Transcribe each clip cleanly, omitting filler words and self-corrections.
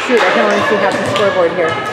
shoot, I can only see half the scoreboard here.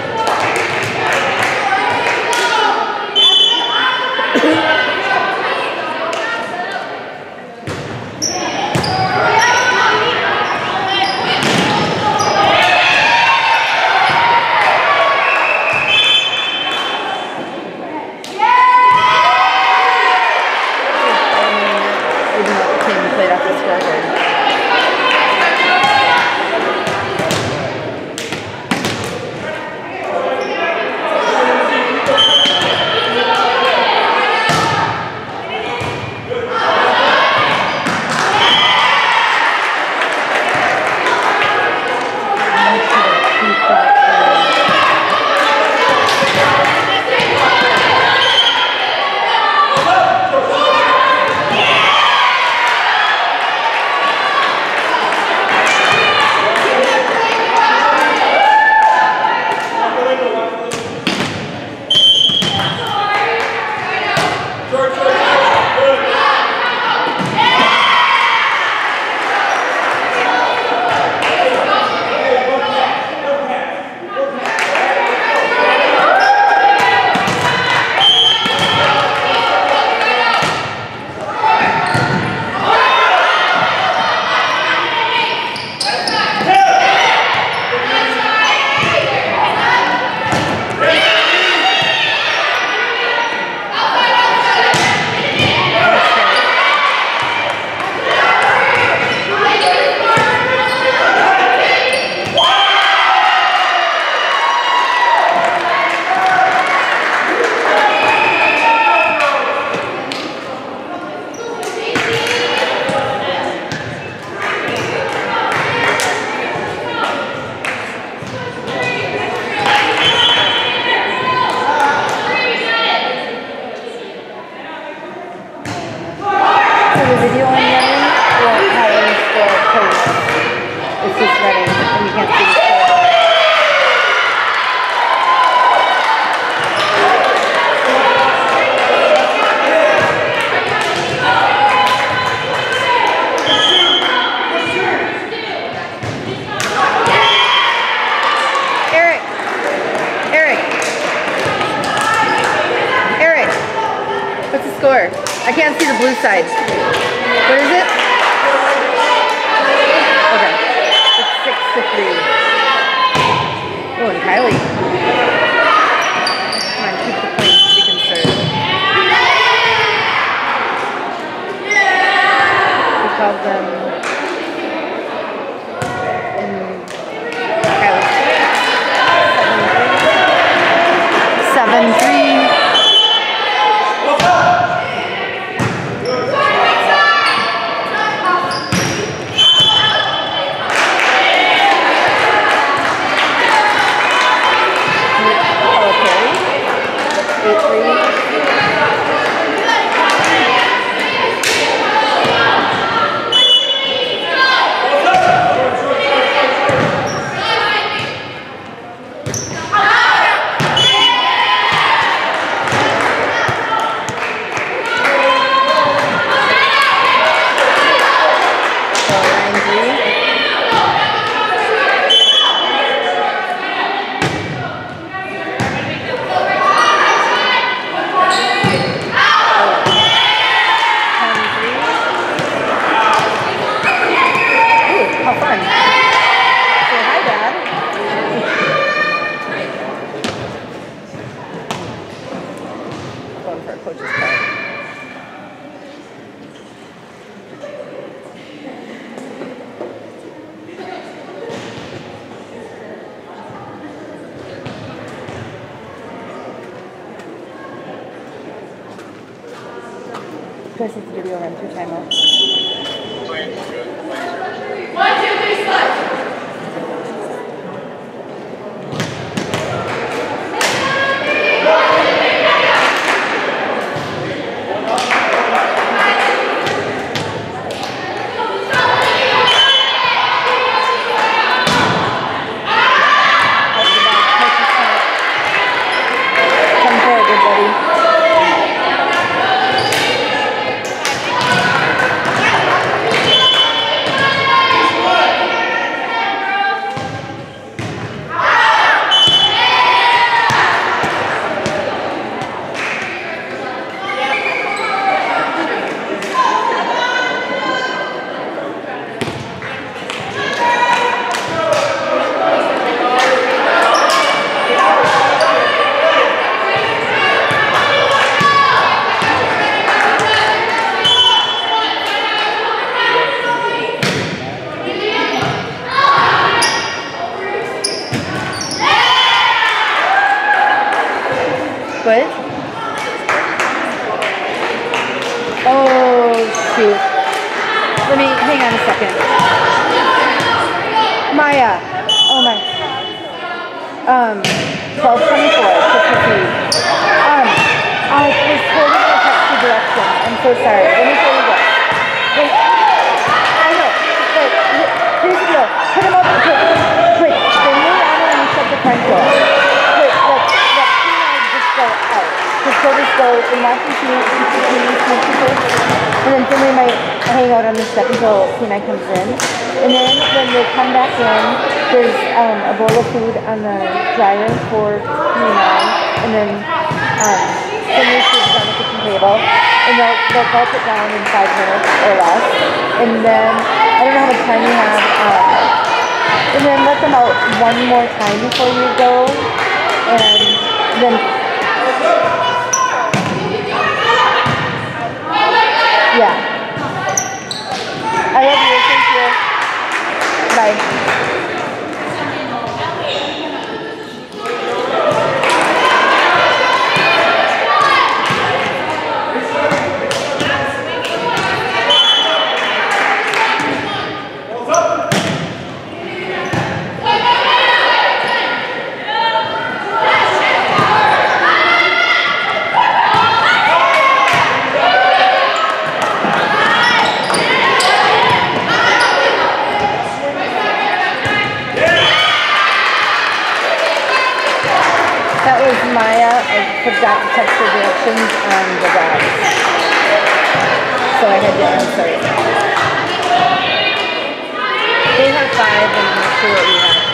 I can't see the blue side. What is it? Okay. It's 6-3. Oh, and Kylie. Come on, keep the points to be conserved. We called them Kylie. 7-3. Chris, it's video run through timeout. 1, 2, 3, slide. Come forward, good buddy. shoot. Let me, hang on a second. Maya. Oh my. 12:24, Christmas Eve. I was told to text the direction. I'm so sorry. Let me show you this. Wait. I know. But here's the deal. Put him up. Wait. Then move on and you shut the front door. Wait. Let P9 just go out. Because he'll just go and watch the TV, and then Finley might hang out on the step until P9 comes in. And then when they come back in, there's a bowl of food on the dryer for P9. And then Finley's food is on the kitchen table. And they'll gulp it down in 5 minutes or less. And then, I don't know how much time you have. And then let them out one more time before you go. And then... Yeah. I love you. Thank you. Bye. That was Maya. I forgot to text her directions on the dogs. So I had to answer. They have 5 and I'm not sure what we have.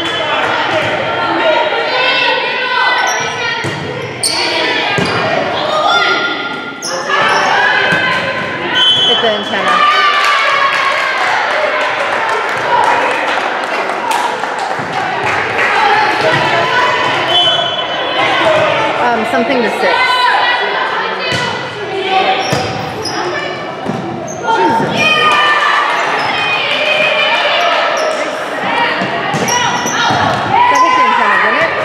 Hit the antenna. Something to 6. Jesus. That hit the antenna, didn't it?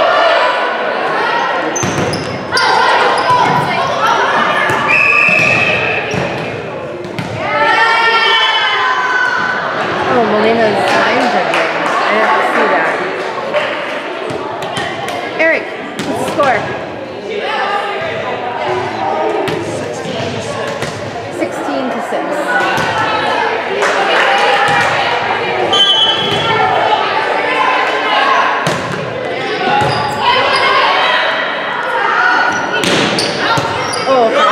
Oh, Melina's line judging. I didn't see that. Eric, what's the score? 16 to 6. Oh, okay.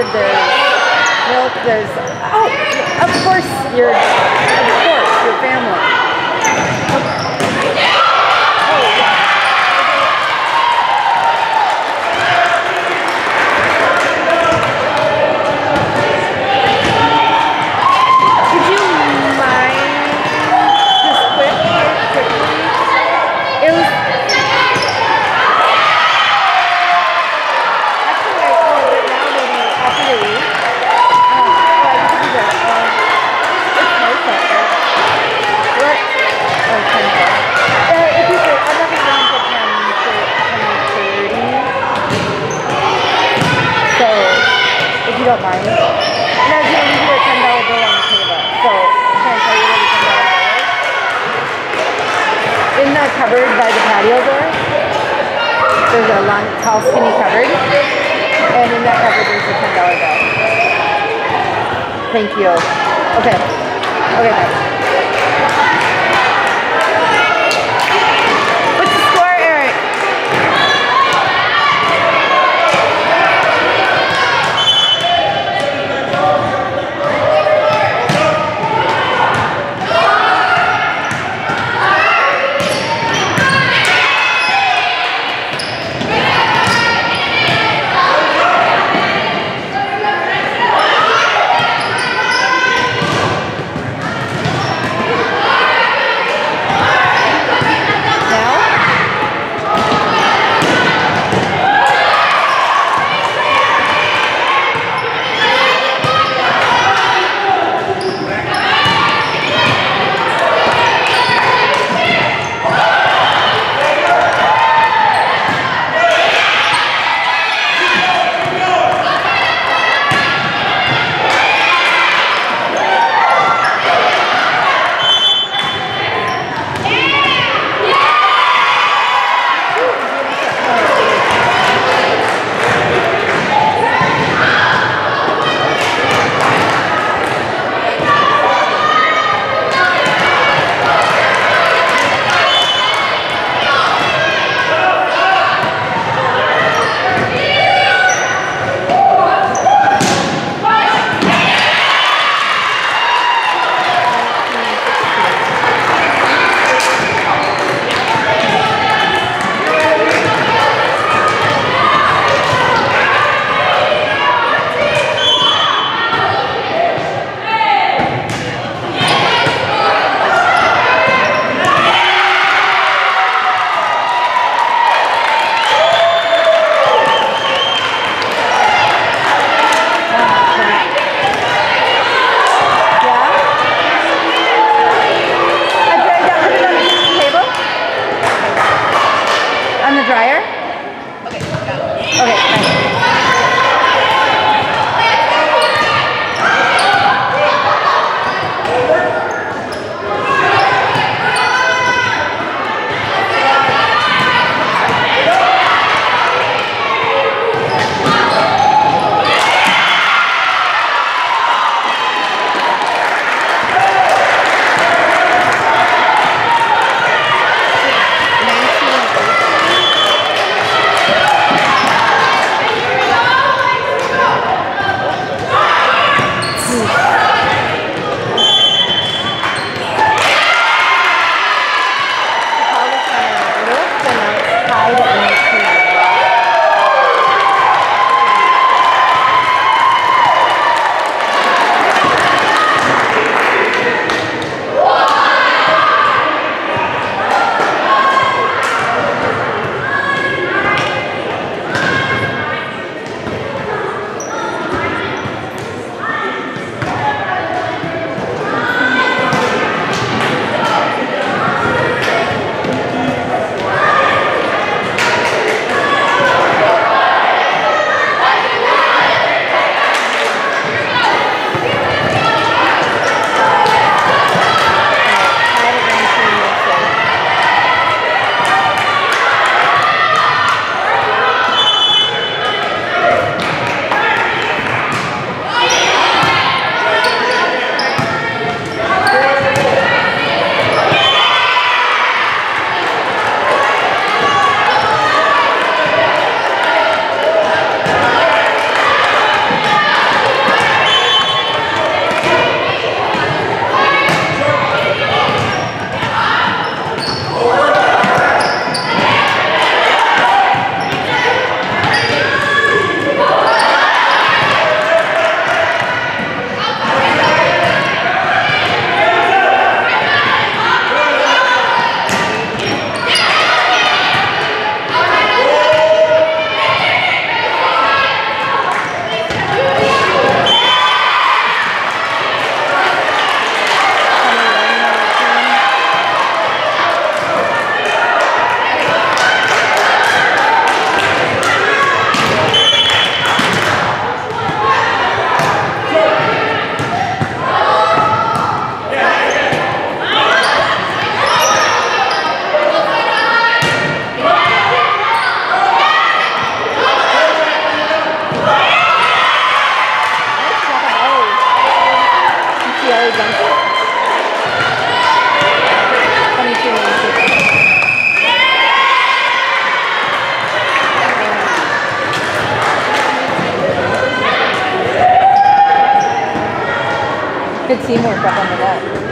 yogurt, there's milk, there's, oh, of course, your family. Oh, yeah. Would you mind just quickly? It was actually right now maybe after the week. Well, you can do that. It's nice out there. What? Oh, 10. If you could, I'm not going to go until 10:30. So, if you don't mind. And I was going to leave you a $10 bill on the table. So, can I tell you where the $10 bill is? In the cupboard by the patio door, there's a long, tall, skinny cupboard. And in that cupboard, there's a $10 bill. Thank you. Okay. Okay, bye. What's the score, Eric? Good teamwork up on the net.